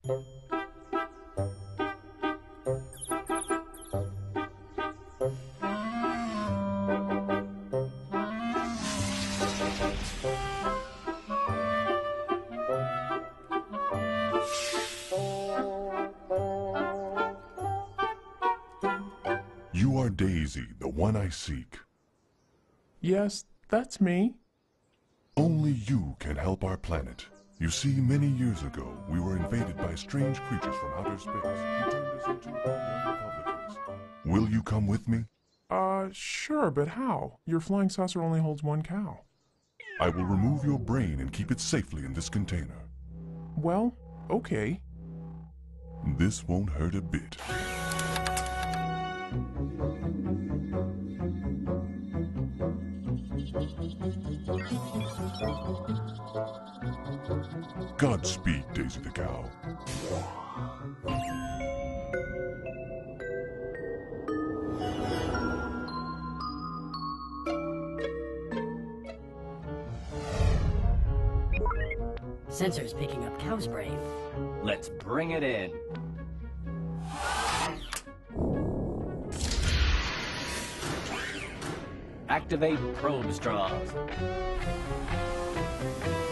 You are Daisy, the one I seek. Yes, that's me. Only you can help our planet. You see, many years ago, we were invaded by strange creatures from outer space who turned us into young Republicans. Will you come with me? Sure, but how? Your flying saucer only holds one cow. I will remove your brain and keep it safely in this container. Well, okay. This won't hurt a bit. Godspeed, Daisy the Cow. Sensor's picking up cow's brain. Let's bring it in. Activate probe straws.